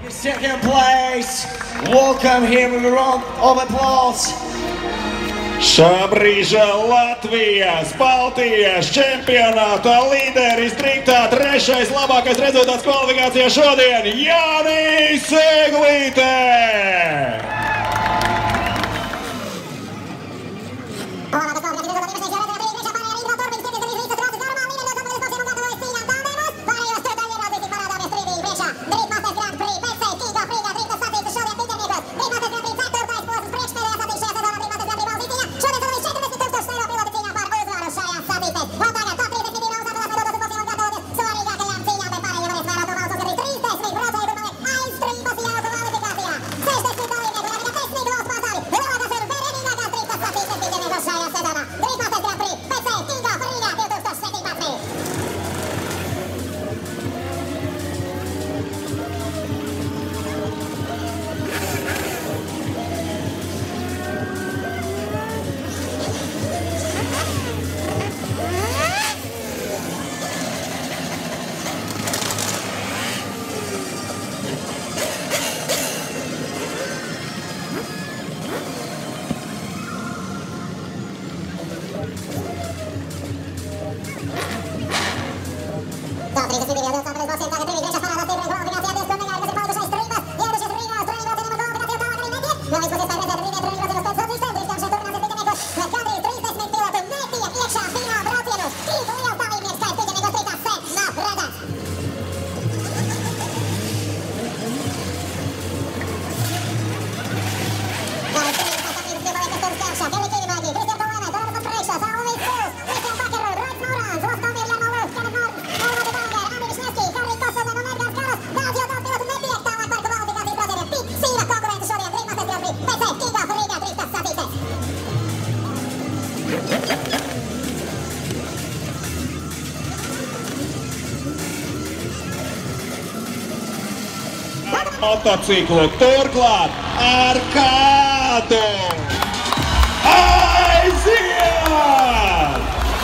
Second place, welcome him with a round of applause. Šā brīža Latvijas Baltijas čempionāta līderis striktā trešais labākais rezultāts kvalifikācijā šodien Jānis Eglīte! Motociklu turklāt ar kādu aiziet!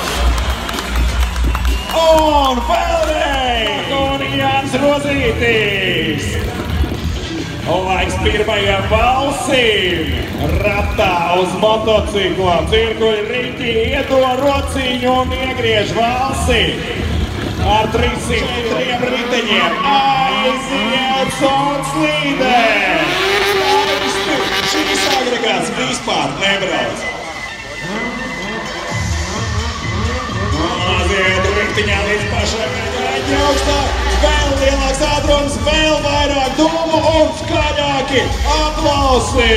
Un vēlreiz! Un Jānis Rozītis! Laiks pirmajam valsim! Ratā uz motocikla cirkuļu riņķi iedod rociņu un iegriež valsi! Ar 303 riteņiem aiziet Sots līderis! Šīs agregāts vispār nebrauc. Aiziet riteņā līdz pašai gaļi augstāk, vēl lielāks ātrums, vēl vairāk dūmu un skaļāki aplausi!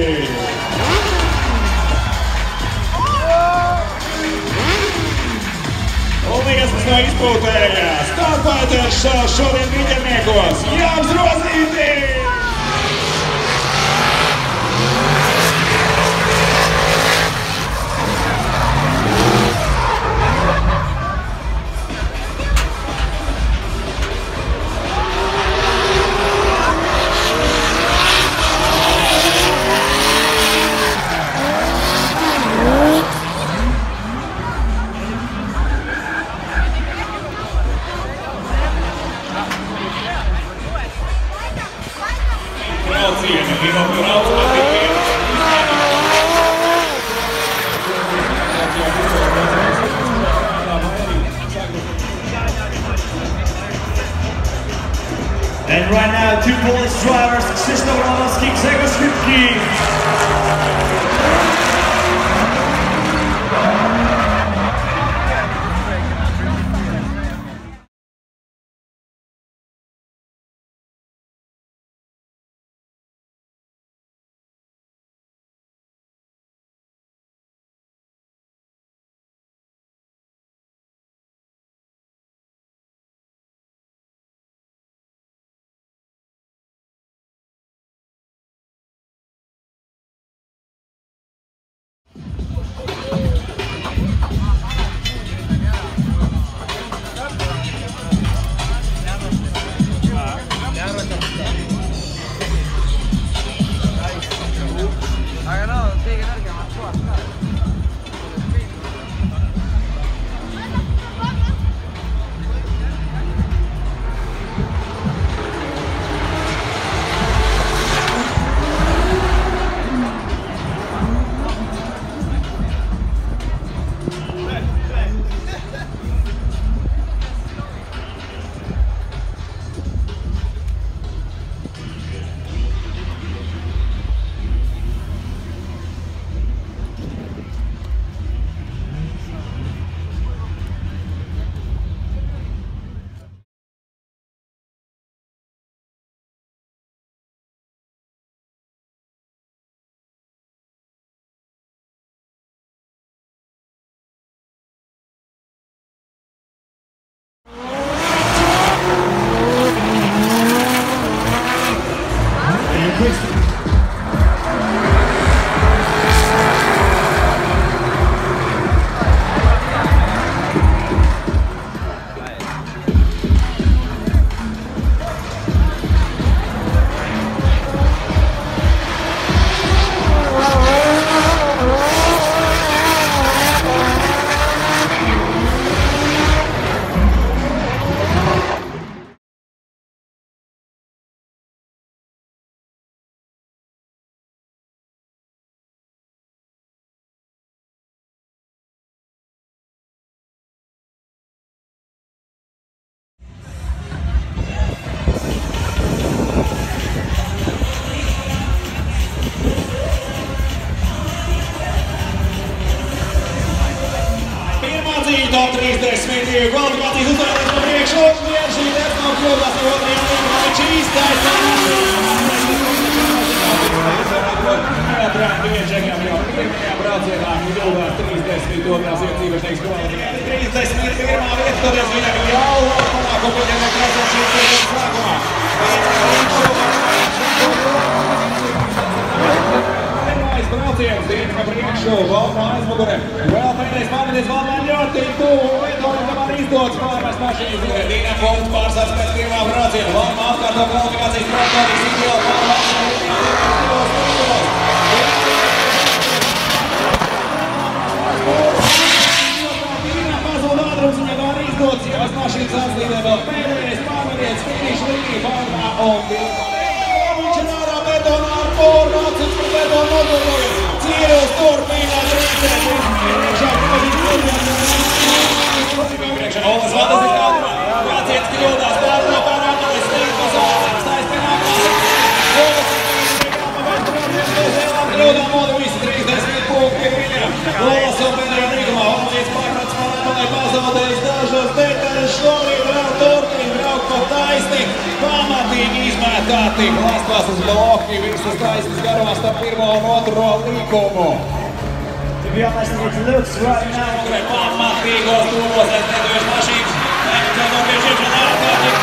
Liesmas no izpūtējās, starpētājs šodien riņķerniekos Jānis Rozītis! And right now, two Polish drivers, Krzysztof Ronowski, Grzegorz Rybki. Krieviju kvalifikācijas uzvarētājs pa priekšu un Vieršī Dērsnau kļūdās ar otrajā līnijā. Viņš īstais neatrāda Vieršēkām jau pirmajā braucienā kļūdās 32. iedzīvošanas kvalifikācijas. 31. vieta, toties viņam jau panākumu viņam nekrasot šīs sēšanas sākumā. Pirmais brauciens, Dīna pa priekšu, Valda aizmugurē. Vēl pēdējais pārmetiens Valdai ļoti tuvu, Vietovim tomēr izdodas pārmest mašīnas. Dīna punkts pārsāds pēc pirmā brauciena. Valda atkārto kvalifikācijas braucienīs izvēl Dīna pazūd ātrums, viņam var izdodas, jo mašīnas atslīdē vēl pēdējais pārmetiens, finiša līnija Valdā un Dīna. Viņš ir ārā betonā ar poru, atsuns par betonu nodoļoju. Cīrils turpina trīcēt, priekšā Kļūdīt priekšā. Olas Valdas ir ātrā. Brāciens kļūdās, pārno parādājas, Stīpas Olas aizpinā klāsīt. Kļūdā modu visi 30 punkti viņam. Olas un pēdējā rīgumā. Olīts pārkrats Malēmanai pazaudējis dažas detaļas. Šobrīd vēl turpina braukt pa taisni. Pamatīgi izmētāti plastmasas bloki visas taisnes garumā starp pirmo un otro līkumu. To be honest, it looks right now. Pamatīgos tūros es nedošu mašīnas. Ceļo pie žiečana ārkārtīgi.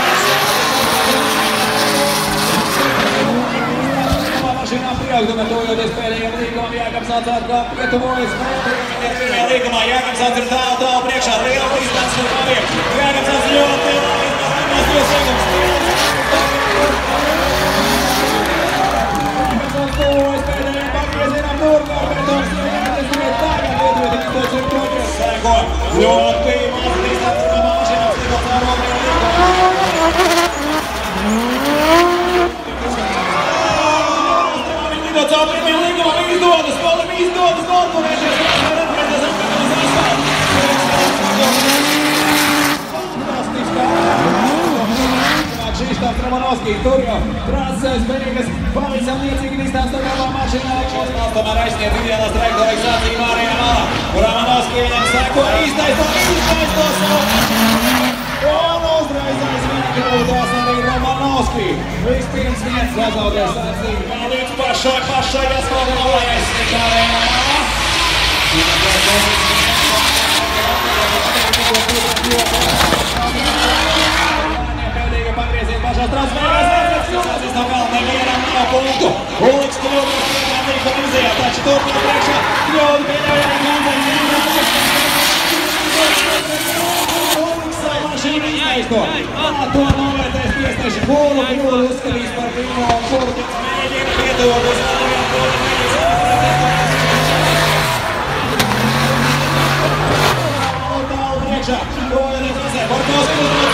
Mašīnām pieaugdumē tojoties pēdējiem līgumam. Jākams atsātkā pietuvojas. Pirmajā līgumā Jākams ir tālu priekšā. Liela distance un paviem. Jākams ļoti labi. Tuvojas pēdējiem pagriezienam turpā. Betons jau jāatesiniet tagad. Lietuvietis ir toķis. Sēko ļoti maz distance no mašīnām. Stīpās ar otrajā līgumā. Caur pirmajā līgumā izdodas, Polim izdodas konkurēties. Fantastiskā. Krzysztof Romanowski, tur jau trases beigas, pavisam niecīgi distance no galvā mašīnā. Tomēr aizsniedz ideālās trajektorijas sacīja Mārijā malā. Romanowski viņam seko īstais to savu. Un uzreiz aizvien kļūdās arī Romanowski. Vispirms viens sazaudēs sacīja. Līdz pašai jāspēlēs Ārējā malā. Pēdējie pagriezieni pašās transferēs. Sācīs no galva nevienam nav punktu. Uliks kļūdās pirmā līguma izējā, taču turpina priekšā. Kļūda pieļauj arī Ganzēns. Uliksai mašīna izteisto. To novērtēs tiesneši. Kuru kļūdu uzskatīs par pirmo un kuru tiks mēģina pietuvoties. Tālu priekšā. To ir redzēsē. Barkovski uzmanības.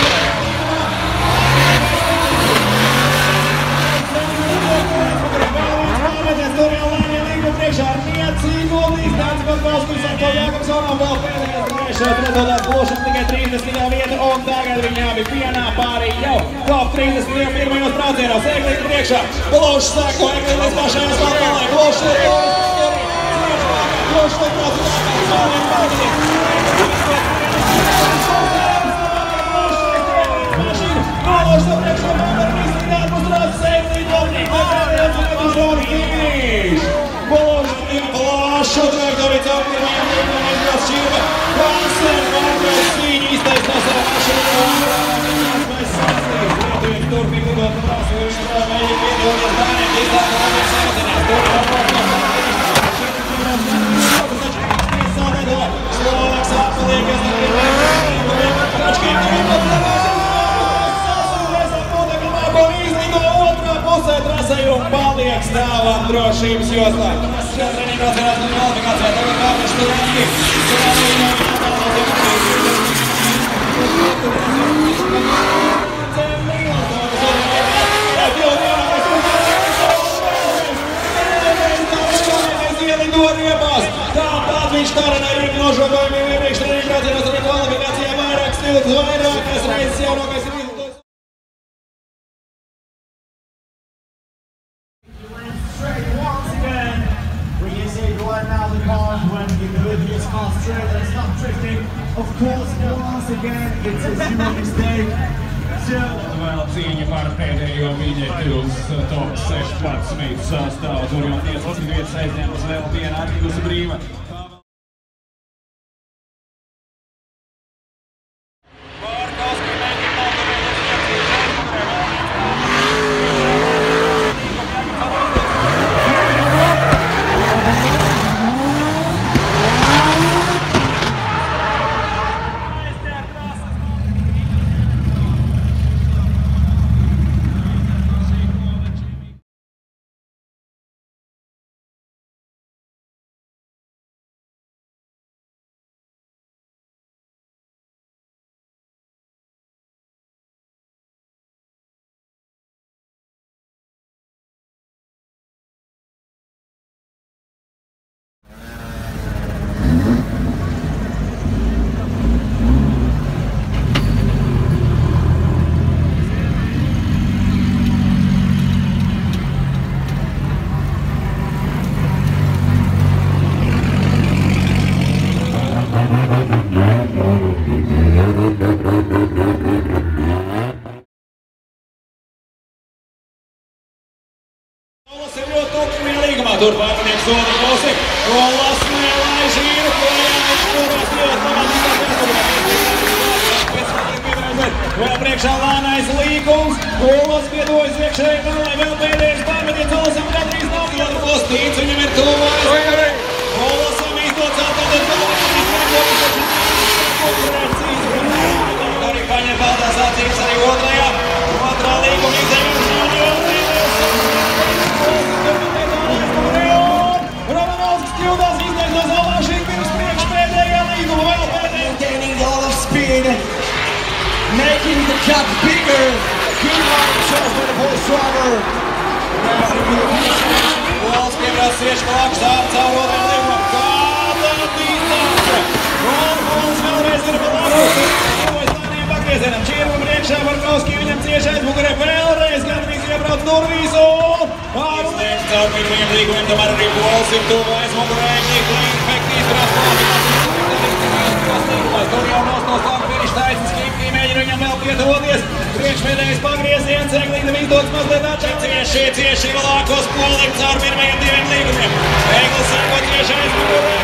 Tur jau lēnie līguma priekšā ar niecīgu distanci Barkovskis ar to Jākapsonam vēl pēdējais trešais pretodās Glušas tikai 30. vieta un tagad viņi abi vienā pārī jau top 30. pirmajos braucienos. Eglīti priekšā, Glušas sako, Eglīti līdz pašai asfaltmalai, Glušas ir Glušas ir Glušas priekšā, plašu trajektoriju caur pirmajām līgumam izbrauc šķirba. Hansen Vargas cīņa iztaisno savu mašīnu un mēs sastīgs. Lietuvietis turpina lidot trasu, viņš mēģina piedoties bērniem, distance labiem samazinās. Tur jau Slovaks atpaliekas ar pirmajiem tračkiem. Pusē trasai un paliek stāvam drošības joslā. Šajā treniņā atcerās no kvalifikācijā. Tagad Kārlis Sturanski. Tāpat viņš taranā ir nožogojumiem iepriekš treniņā atcerās no kvalifikācijā. Vairāk stilus, vairākas reizes jaunākais ir izdodas. Right now the car when the video is fast straight and it's not drifting. Of course, once Vēl cīņa par pēdējo biļeti uz top 16 sastāvu. Tur jau 15 vietas aizņēmas, vēl viena atlikusi brīva. Tur pārvadnieks soda pusi, Olas nelaiž īru, vēl priekšā lēnais līgums, Olas piedojas iekšēji galai, vēl pēdējais pārvadnieks Olasam gandrīz nav vienu postīts, viņam ir tuvājas. Olasam izdots atādot arī paņem valdās acības arī otrā līguma izdevies. Kļūdās izdevies no Zalāšīm pirms priekšpēdējā līguma, vēl pēdējā. Gaining all of speed, making the gap bigger. Good line himself by the Polish driver. Olas piebrauc cieši blakus caur otrajam līgumam. Kāda distance! Olas vēlreiz ir blakus. Pagriezienam Čirvam priekšā, Barkovski viņam cieši aizmugurē vēlreiz gandrīz iebrauc durvīs un pārsniedz caur pirmajiem līgumiem, tomēr arī Olas ir tuvu aizmugurē, infekti izturās tur jau noslāk finiša taisnes, Kipkī mēģina viņam vēl piedoties, priekšpēdējais pagrieziens, Eglītam izdodas mazliet atšķirt cieši vēlākos polim caur pirmajiem diviem līgumiem. Eglis sako cieši aizmugurē,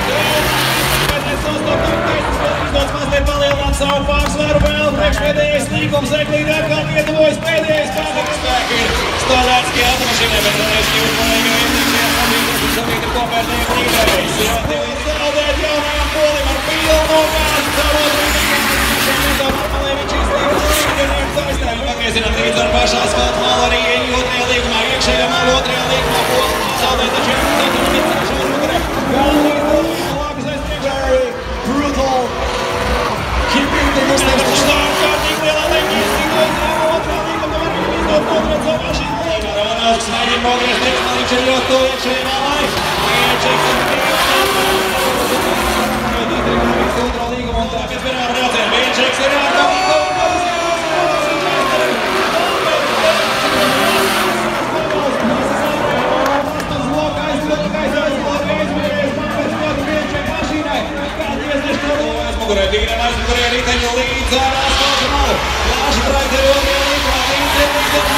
izdodas mazliet palielināt savu pārsvaru, vēl priekšpēdējais līgums, Eglīti atkal pietuvojas pēdējais pārsvaru spēku ir Stādātski automašīnai, bet Zalēšķi uzmanīgi izdevšies sabīti kopērtējiem līderējs. Ļoti līdz zaudēt jaunajam polim ar pilnu gāzi caur Malevičs izlīdz līderiem saistēm. Pagriezinām līdz ar pašā asfalta malu arī otrajā līgumā, iekšējā malu otrajā līgumā polim zaudēt taču Very brutal. Keeping the distance. Romanovskis mēģina pogriezt priekšā, viņš ir ļoti tuvu iekšējai malai. Iečeks ir otro līgumu un tā pēc pirmā brauciena. Iečeks ir aizmugurē riteņu līdz ar asfalta malu. Lāši trakteri otrajā līgumā, līdz ir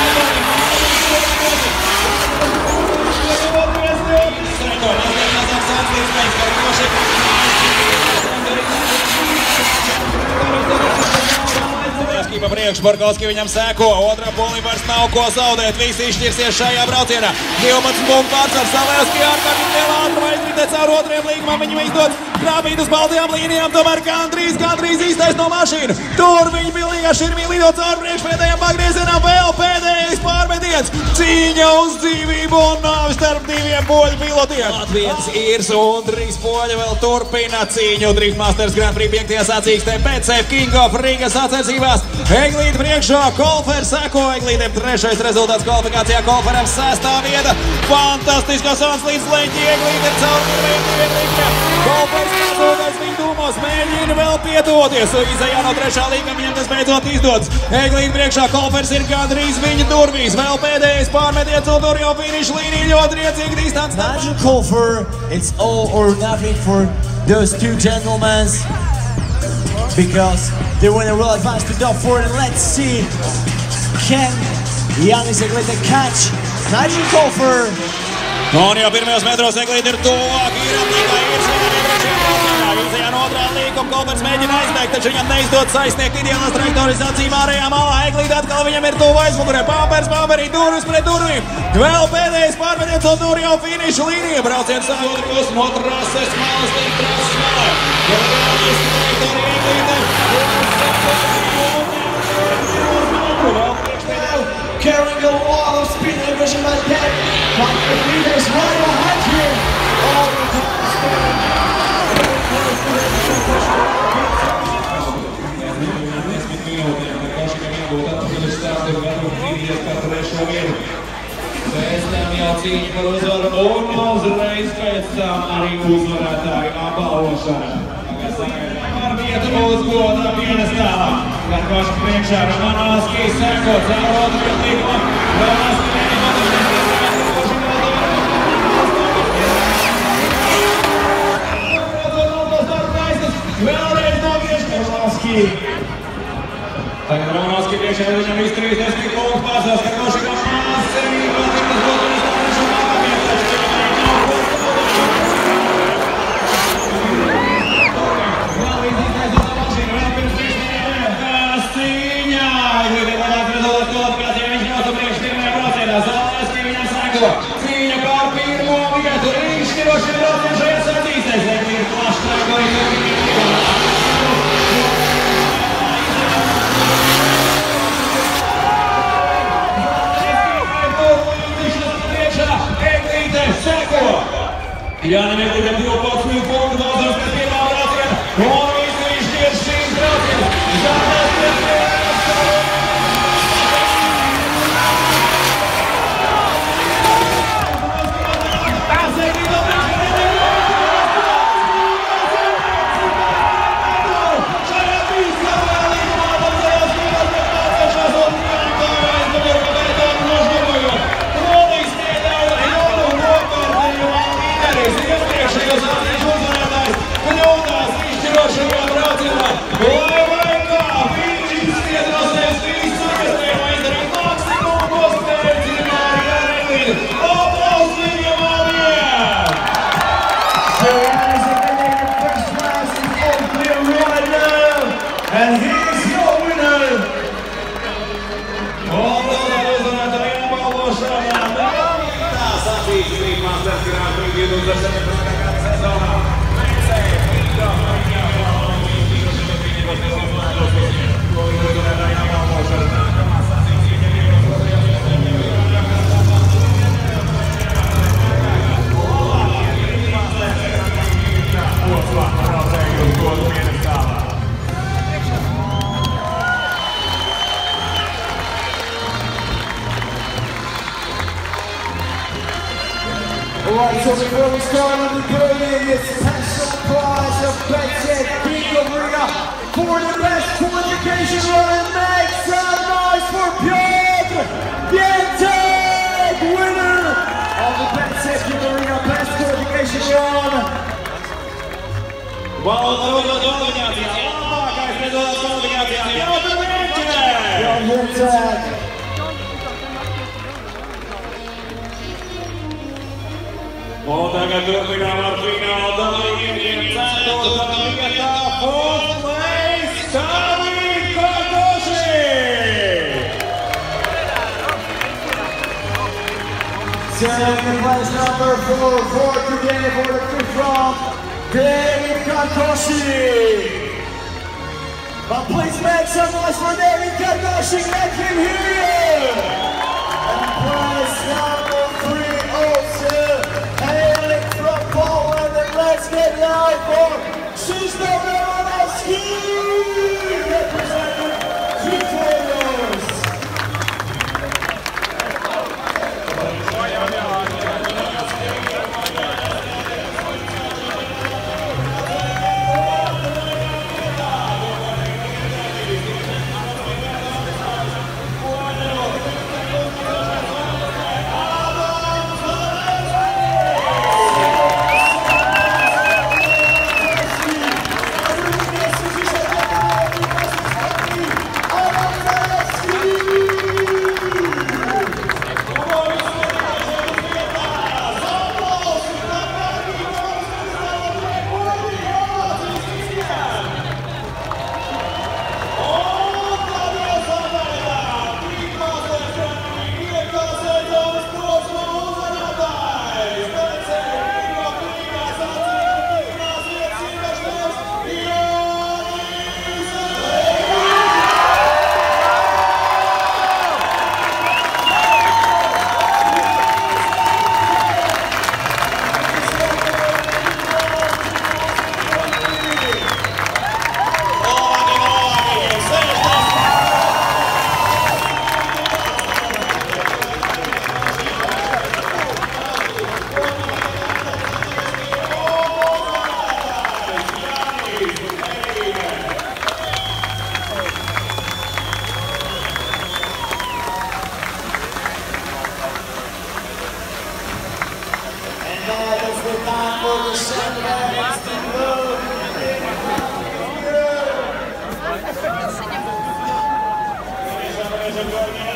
pa priekšu, Barkovski viņam sēko, otrā polim vairs nav ko zaudēt, visi izšķirsies šajā braucienā. 12 punktu pārsvars, Zalēvski ārkārtīgi lielā ātrumā izritē caur otrajam līgumam, viņam izdodas krāpīt uz baltajām līnijām, tomēr gandrīz iztaisno no mašīnu. Tur viņi pilnīgā širmī lido caur priekšpēdējām pagriezienām, vēl pēdējais pārmetiens. Cīņa uz dzīvību un nāvi starp diviem poļu pilotiem. Latvijas īrs un Drīgs poļi vēl turpina cīņu. Drift Masters Grand Prix 5. sacīkstē BCF King of Riga sacensībās. Eglīte priekšā, Kolfer seko, Eglītiem trešais rezultāts kvalifikācijā, Kolferam 6. vieta. Fantastiskas sāns līdz leņķi, Eglīte caur pirmajiem diviem līgumiem. Kolfers nācoties viņa dūmos, mēģina vēl piedoties. Izējā no trešā līguma, viņam tas beidzot izdodas. Eglīte priekšā, Kolfers ir gandrīz viņa durvīs. Vēl pēdējais pārmetiens un tur jau finiša līnija ļoti riecīgi distants. Imagine Kolfer, it's all or nothing for those two gentlemen because The winner will advance to top 4, and let's see, can Jānis Eglīte catch Nigel Cofer? Un jau pirmajos metros Eglīte ir tuvāk, ir tikai Vilciena otrā līkuma, Kofers mēģina aizbēgt, taču viņam neizdod saisniegt ideālās trajektorijas acīm ārējā malā. Eglīte atkal viņam ir tuvu aizmugurē, Pamperī durvis pret durvīm. Vēl pēdējais pārvediens un tur jau finiša līnija. Brauciens sākotros no trases malas, tiek trases malā. Ideālās trajektorija Eglīte. Carrying a lot of speed and aggression by that. But Eglīte is right behind here. All the time. Pēc tam jau cīņa par uzvaru un uzreiz pēc tam arī uzvarētāju apbalvošana. Ar vietu uz goda piedestālā. Karkoša priekšā Romanovskis seko caur otru līgumu. Vēlreiz nogriež Romanovski. Tagad Romanovski priekšā viņam visu 30 punktu pārsās, Karkoša kā māsī, vēl tikas gotunis tālēšu mākāpiem, taču viņam nav punktu. Vēl līdzīgi aizdodā mašīnu, vēl pirms priekšniekajā. Kastīņā! Eglīte labāk rezultāts kvalifikācijā, viņš brauca priekš pirmajā braucienā. Zālēski viņam seko. Cīņa par pirmo vietu. Izšķirošie braucieni šajā sacīstēs. Eglīte plaši trajektorija. Jānim Eglītem 12 punktu daudzās pēc pirmā brauciena. Un visi izšķirs šīs braucienas. Zālēs pēc And here's your winner! Alright, so before we start on the podium, it's special prize of Betjet Bingo Arena for the best qualification run. Make some noise for Piotr Piętek, winner of the Betjet Bingo Arena best qualification run. Un tagad turpinām ar fināla dalībniekiem. Ceturtā vietā fourth place David Karkoši! Second place number 4 for today for the fifth round, David Karkoši. But please make some noise for David Karkoši, let him hear you! And place number 3 also. From Poland, and let's get loud for Krzysztof Romanowski, representing G-Players. the sunrise to love in the